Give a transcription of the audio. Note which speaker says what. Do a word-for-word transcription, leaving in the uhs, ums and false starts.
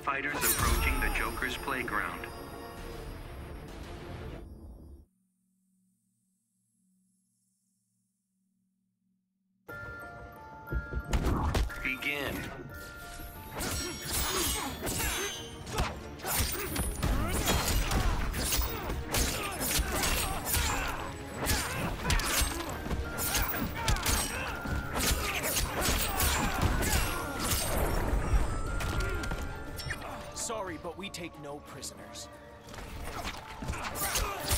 Speaker 1: fighters approaching the Joker's playground. Begin.
Speaker 2: Sorry, but we take no prisoners.